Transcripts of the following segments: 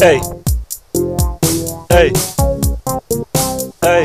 Ey, ey, ey.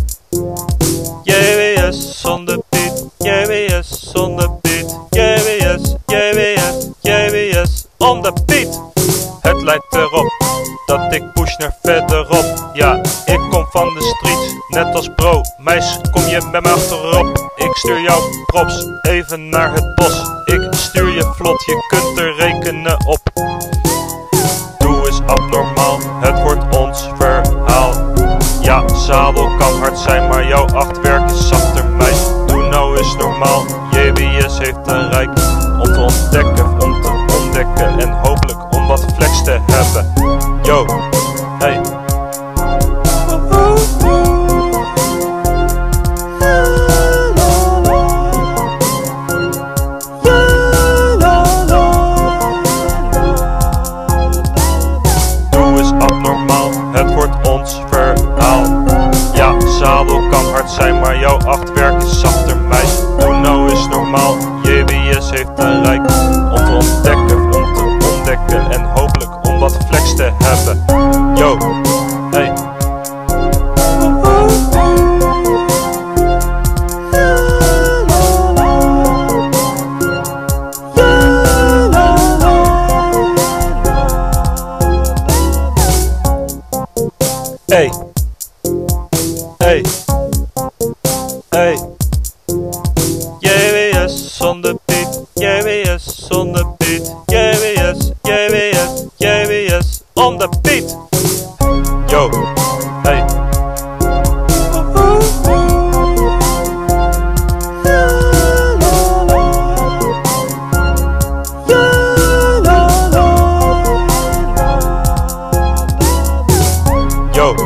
JWS zonder beat, JWS zonder beat, JWS, JWS, JWS on the beat. Het lijkt erop dat ik push naar verderop. Ja, ik kom van de streets, net als bro. Meis, kom je met me achterop. Ik stuur jou props, even naar het bos. Ik stuur je vlot, je kunt er rekenen op. Doe eens abnormaal, het wordt ons verhaal. Ja, zadel kan hard zijn, maar jouw achtwerk is zachter, meis. Doe nou eens normaal, JWS heeft een rijk om te ontdekken, om te ontdekken. En hopelijk om wat flex te hebben. Yo, hey. Doe eens abnormaal, het wordt ons verhaal. Ja, zadel kan hard zijn, maar jouw achtwerk is zachter, meis. Doe nou eens normaal, JWS heeft een rijk om te ontdekken, om te ontdekken. En hopelijk om wat flex te hebben. Yo, hey. Ey, ey, ey. JWS zonder beat, JWS zonder beat, JWS, JWS, JWS on the beat. Yo, hey. Yo.